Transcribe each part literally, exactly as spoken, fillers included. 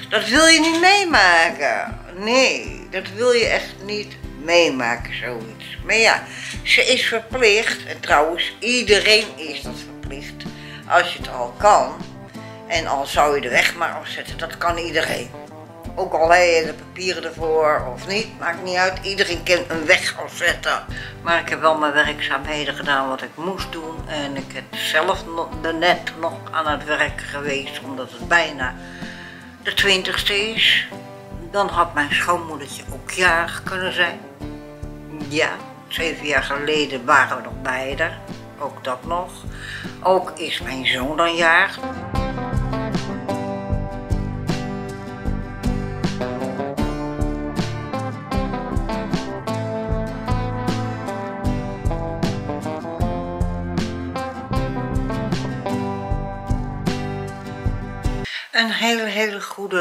Dat wil je niet meemaken. Nee, dat wil je echt niet meemaken, zoiets. Maar ja, ze is verplicht. En trouwens, iedereen is dat verplicht. Als je het al kan. En al zou je de weg maar afzetten, dat kan iedereen. Ook al heb je de papieren ervoor of niet, maakt niet uit. Iedereen kan een weg afzetten. Maar ik heb wel mijn werkzaamheden gedaan wat ik moest doen. En ik heb zelf nog, net nog aan het werk geweest, omdat het bijna de twintigste is. Dan had mijn schoonmoedertje ook jarig kunnen zijn. Ja, zeven jaar geleden waren we nog beide. Ook dat nog. Ook is mijn zoon dan jarig. Een hele, hele goede,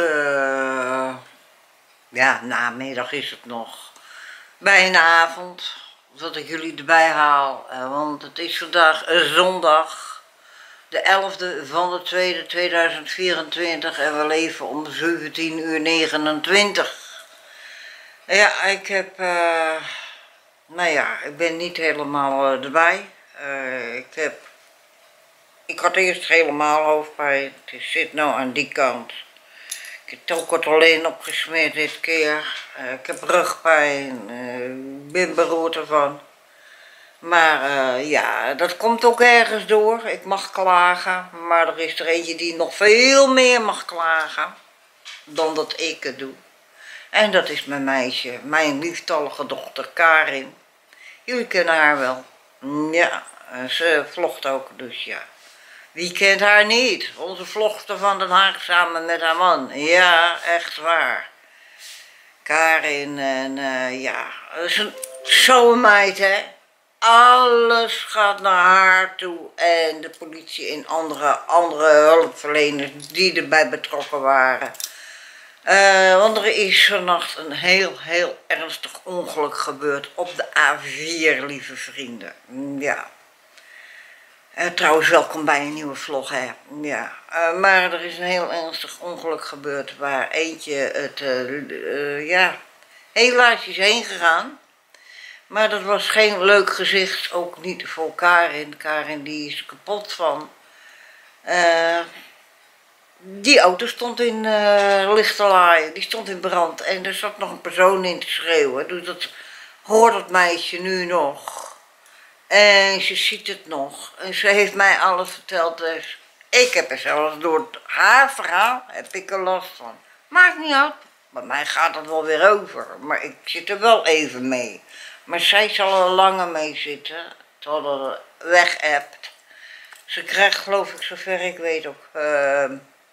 ja, namiddag is het nog. Bijna avond, dat ik jullie erbij haal. Want het is vandaag zondag, de elfde van de tweede tweeduizend vierentwintig en we leven om zeventien uur negenentwintig. Ja, ik heb, uh, nou ja, ik ben niet helemaal uh, erbij. Uh, ik heb... Ik had eerst helemaal hoofdpijn, het zit nou aan die kant. Ik heb Tolkotolin opgesmeerd dit keer. Uh, ik heb rugpijn, uh, ik ben beroerd ervan. Maar uh, ja, dat komt ook ergens door. Ik mag klagen, maar er is er eentje die nog veel meer mag klagen dan dat ik het doe. En dat is mijn meisje, mijn lieftallige dochter Karin. Jullie kennen haar wel. Ja, ze vlogt ook, dus ja. Wie kent haar niet? Onze vlogster van Den Haag samen met haar man. Ja, echt waar. Karin en uh, ja, dat is een zo'n meid, hè. Alles gaat naar haar toe en de politie en andere, andere hulpverleners die erbij betrokken waren. Uh, want er is vannacht een heel, heel ernstig ongeluk gebeurd op de A vier, lieve vrienden. Ja. Uh, trouwens, welkom bij een nieuwe vlog, hè. Ja. Uh, maar er is een heel ernstig ongeluk gebeurd waar eentje het, uh, uh, ja, helaas is heen gegaan. Maar dat was geen leuk gezicht, ook niet voor Karin. Karin die is er kapot van. Uh, die auto stond in uh, lichterlaaien, die stond in brand en er zat nog een persoon in te schreeuwen. Dus dat hoort het meisje nu nog. En ze ziet het nog. En ze heeft mij alles verteld. Dus ik heb er zelfs door haar verhaal heb ik er last van. Maakt niet uit. Bij mij gaat het wel weer over. Maar ik zit er wel even mee. Maar zij zal er langer mee zitten. Tot het weg hebt. Ze krijgt, geloof ik, zover ik weet ook uh,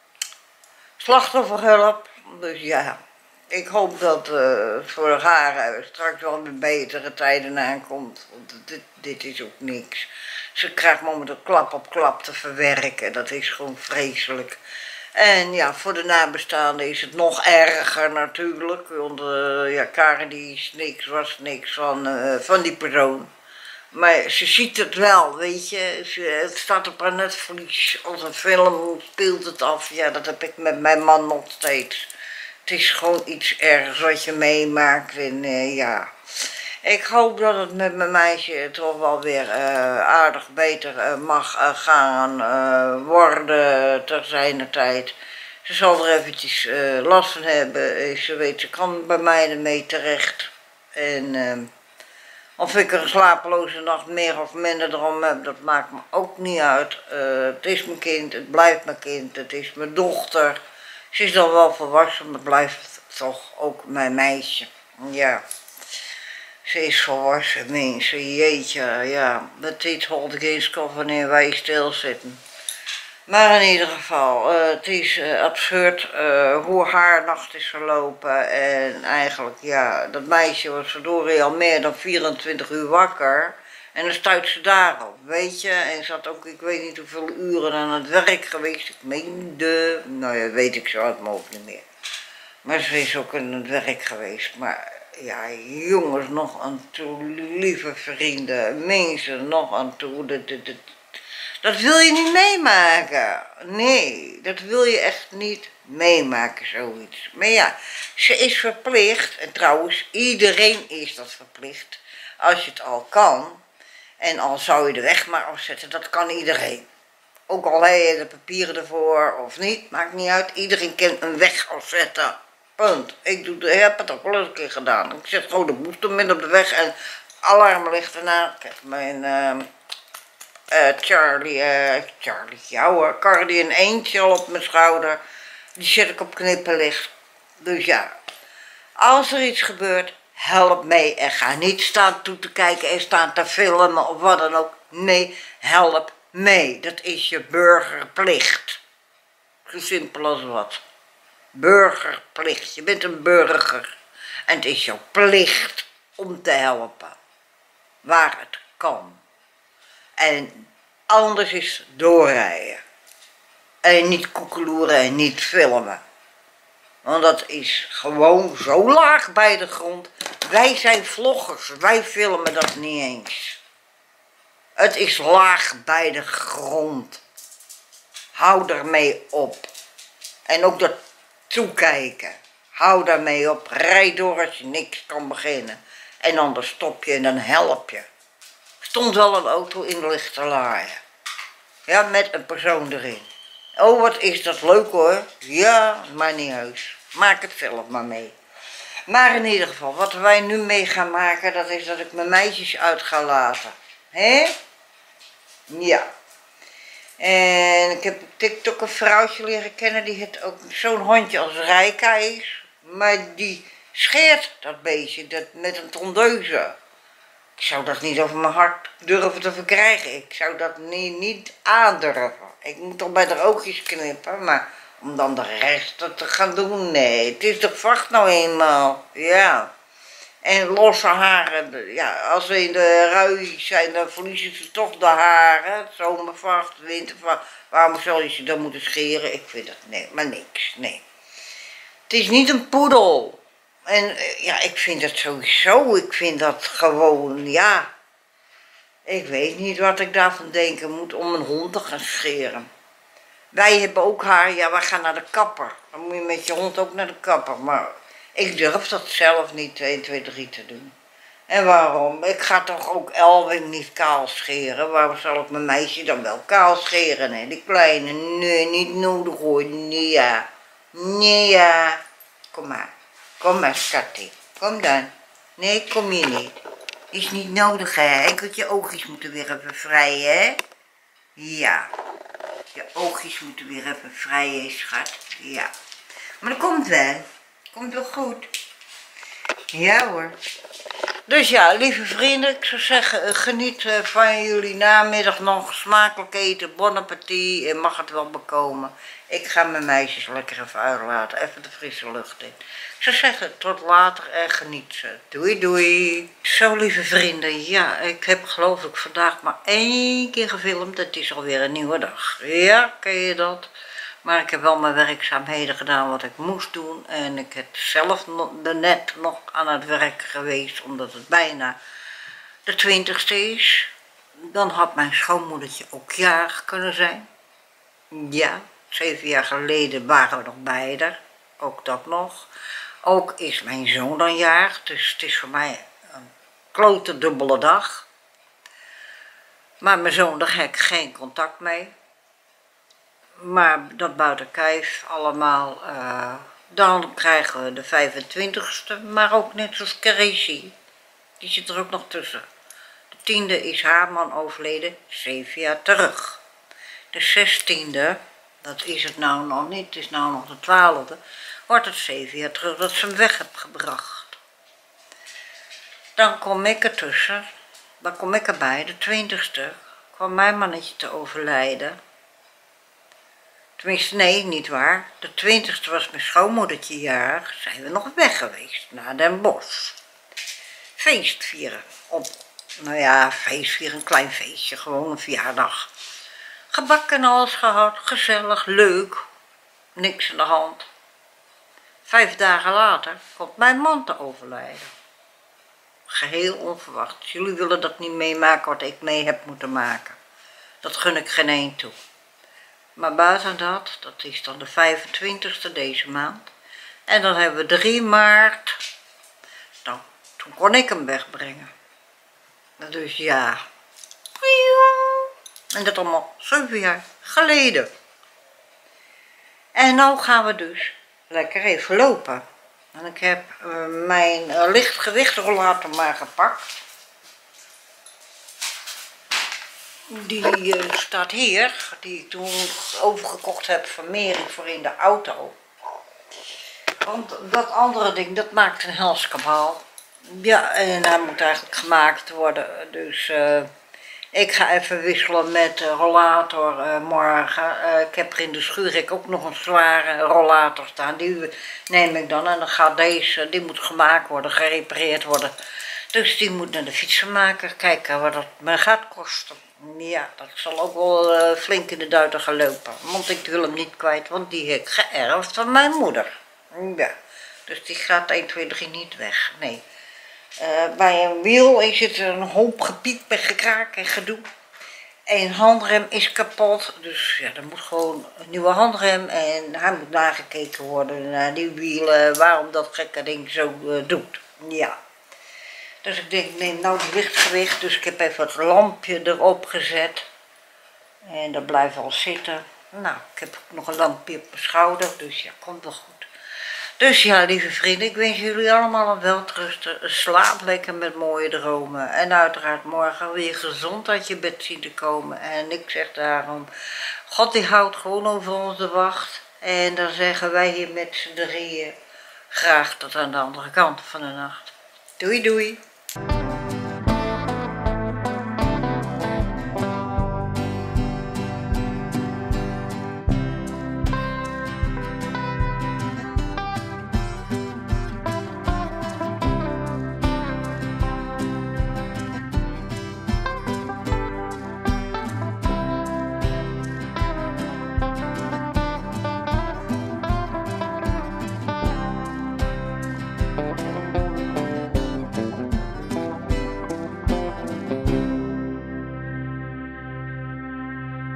slachtofferhulp. Dus ja. Ik hoop dat uh, voor haar uh, straks wel weer betere tijden aankomt. Want dit, dit is ook niks. Ze krijgt momenteel klap op klap te verwerken. Dat is gewoon vreselijk. En ja, voor de nabestaanden is het nog erger natuurlijk. Want uh, ja, Karin die is niks, was niks van, uh, van die persoon. Maar ze ziet het wel, weet je. Ze, het staat op haar netvlies. Als een film speelt het af. Ja, dat heb ik met mijn man nog steeds. Het is gewoon iets ergs wat je meemaakt en uh, ja. Ik hoop dat het met mijn meisje toch wel weer uh, aardig beter uh, mag uh, gaan uh, worden ter zijner tijd. Ze zal er eventjes uh, last van hebben. Ze weet, ze kan bij mij ermee terecht. En uh, of ik er een slapeloze nacht meer of minder erom heb, dat maakt me ook niet uit. Uh, het is mijn kind, het blijft mijn kind, het is mijn dochter. Ze is dan wel volwassen, maar blijft toch ook mijn meisje. Ja, ze is volwassen mensen, jeetje, ja. Met dit holt ik eens wanneer wij stilzitten. Maar in ieder geval, uh, het is uh, absurd uh, hoe haar nacht is verlopen. En eigenlijk, ja, dat meisje was verdorie al meer dan vierentwintig uur wakker. En dan stuit ze daarop, weet je. En ze had ook, ik weet niet hoeveel uren aan het werk geweest. Ik meende, nou ja, weet ik zo uit mijn hoofd niet meer. Maar ze is ook aan het werk geweest. Maar ja, jongens, nog aan toe, lieve vrienden, mensen, nog aan toe. Dat, dat, dat, Dat wil je niet meemaken. Nee, dat wil je echt niet meemaken, zoiets. Maar ja, ze is verplicht, en trouwens, iedereen is dat verplicht, als je het al kan. En al zou je de weg maar afzetten, dat kan iedereen. Ook al heb je de papieren ervoor of niet, maakt niet uit. Iedereen kan een weg afzetten. Punt. Ik doe, ik heb het ook wel eens een keer gedaan. Ik zet gewoon de booster midden op de weg en alarm ligt erna. Kijk, mijn uh, uh, Charlie, uh, Charlie, ja hoor, Cardi een eentje al op mijn schouder. Die zet ik op knipperlicht. Dus ja, als er iets gebeurt, help mee. En ga niet staan toe te kijken en staan te filmen of wat dan ook. Nee, help mee. Dat is je burgerplicht. Zo simpel als wat. Burgerplicht. Je bent een burger. En het is jouw plicht om te helpen. Waar het kan. En anders is doorrijden. En niet koekeloeren en niet filmen. Want dat is gewoon zo laag bij de grond. Wij zijn vloggers. Wij filmen dat niet eens. Het is laag bij de grond. Hou ermee op. En ook dat toekijken. Hou daarmee op. Rijd door als je niks kan beginnen. En anders stop je en dan help je. Er stond wel een auto in de lichte laaien. Ja, met een persoon erin. Oh, wat is dat leuk hoor. Ja, maar niet heus. Maak het zelf maar mee. Maar in ieder geval, wat wij nu mee gaan maken, dat is dat ik mijn meisjes uit ga laten. Hé? Ja. En ik heb op TikTok een vrouwtje leren kennen, die heeft ook zo'n hondje als Rijka is. Maar die scheert dat beestje dat, met een tondeuze. Ik zou dat niet over mijn hart durven te verkrijgen. Ik zou dat niet, niet aandurven. Ik moet toch bij de oogjes knippen, maar om dan de rest te gaan doen, nee. Het is de vacht nou eenmaal, ja. En losse haren, ja, als we in de rui zijn, dan verliezen ze toch de haren. Zomervacht, wintervacht. Waarom zou je ze dan moeten scheren? Ik vind dat, nee, maar niks, nee. Het is niet een poedel. En ja, ik vind dat sowieso, ik vind dat gewoon, ja. Ik weet niet wat ik daarvan denken moet om een hond te gaan scheren. Wij hebben ook haar, ja, wij gaan naar de kapper. Dan moet je met je hond ook naar de kapper, maar ik durf dat zelf niet één, twee, drie te doen. En waarom? Ik ga toch ook Elwin niet kaal scheren. Waarom zal ik mijn meisje dan wel kaal scheren? Hè? Die kleine, nee, niet nodig hoor. Nee, ja. Nee, ja. Kom maar. Kom maar, schatje. Kom dan. Nee, kom hier niet. Is niet nodig, hè. Ik had je oogjes moeten weer even vrijen, hè. Ja. Je oogjes moeten weer even vrijen, schat. Ja. Maar dat komt wel. Komt wel goed. Ja hoor. Dus ja, lieve vrienden, ik zou zeggen, geniet van jullie namiddag nog. Smakelijk eten, bon appetit en mag het wel bekomen. Ik ga mijn meisjes lekker even uitlaten, even de frisse lucht in. Ik zou zeggen, tot later en geniet ze. Doei doei. Zo lieve vrienden, ja, ik heb geloof ik vandaag maar één keer gefilmd. Het is alweer een nieuwe dag. Ja, ken je dat? Maar ik heb wel mijn werkzaamheden gedaan wat ik moest doen. En ik heb zelf net nog aan het werk geweest, omdat het bijna de twintigste is. Dan had mijn schoonmoedertje ook jarig kunnen zijn. Ja, zeven jaar geleden waren we nog beide. Ook dat nog. Ook is mijn zoon dan jarig, dus het is voor mij een klote dubbele dag. Maar mijn zoon, daar heb ik geen contact mee. Maar dat buiten kijf allemaal, uh, dan krijgen we de vijfentwintigste, maar ook net zoals Crazy, die zit er ook nog tussen. De tiende is haar man overleden, zeven jaar terug. De zestiende, dat is het nou nog niet, het is nou nog de twaalfde, wordt het zeven jaar terug dat ze hem weg heb gebracht. Dan kom ik ertussen, dan kom ik erbij, de twintigste, kwam mijn mannetje te overlijden. Tenminste, nee, niet waar. De twintigste was mijn schoonmoedertje jarig. Zijn we nog weg geweest naar Den Bosch. Feest vieren. Op, nou ja, feest vieren, een klein feestje, gewoon een verjaardag. Gebak en alles gehad, gezellig, leuk. Niks aan de hand. Vijf dagen later komt mijn man te overlijden. Geheel onverwacht. Jullie willen dat niet meemaken wat ik mee heb moeten maken. Dat gun ik geen één toe. Maar buiten dat, dat is dan de vijfentwintigste deze maand. En dan hebben we drie maart. Nou, toen kon ik hem wegbrengen. Dus ja. En dat allemaal zeven jaar geleden. En nu gaan we dus lekker even lopen. En ik heb uh, mijn uh, lichtgewichtrollator maar gepakt. Die uh, staat hier, die ik toen overgekocht heb van Mary voor in de auto. Want dat andere ding, dat maakt een helskabaal. Ja, en hij moet eigenlijk gemaakt worden. Dus uh, ik ga even wisselen met de rollator uh, morgen. Uh, ik heb er in de schuur ook nog een zware rollator staan. Die neem ik dan en dan gaat deze, die moet gemaakt worden, gerepareerd worden. Dus die moet naar de fietsenmaker kijken wat dat me gaat kosten. Ja, dat zal ook wel uh, flink in de duiten gaan lopen. Want ik wil hem niet kwijt, want die heb ik geërfd van mijn moeder. Ja, dus die gaat één, twee, drie niet weg, nee. Uh, bij een wiel zit er een hoop gepiep en gekraak en gedoe. Een handrem is kapot, dus ja, er moet gewoon een nieuwe handrem en hij moet nagekeken worden naar die wielen, waarom dat gekke ding zo uh, doet. Ja. Dus ik denk, neem nou het lichtgewicht, dus ik heb even het lampje erop gezet. En dat blijft wel zitten. Nou, ik heb ook nog een lampje op mijn schouder, dus ja, komt wel goed. Dus ja, lieve vrienden, ik wens jullie allemaal een welterusten. Slaap lekker met mooie dromen. En uiteraard morgen weer gezond uit je bed zien te komen. En ik zeg daarom, God die houdt gewoon over ons de wacht. En dan zeggen wij hier met z'n drieën graag tot aan de andere kant van de nacht. Doei doei.